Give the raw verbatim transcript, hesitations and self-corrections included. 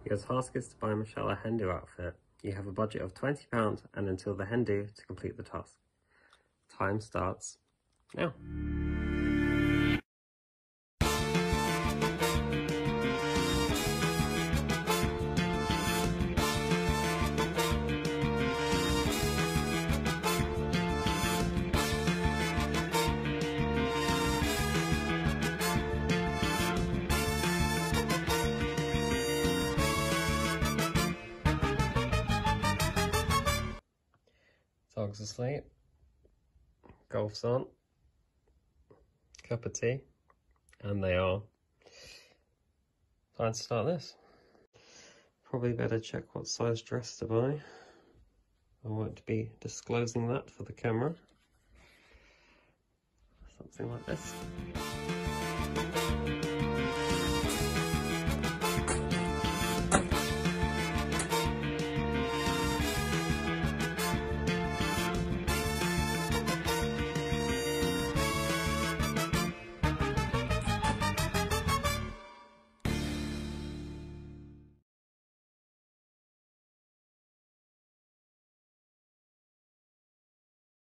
Your task is to buy Michelle a hen do outfit. You have a budget of twenty pounds and until the hen do to complete the task. Time starts now. Dog's asleep, golf's on, cup of tea, and they are time to start this. Probably better check what size dress to buy. I won't be disclosing that for the camera. Something like this.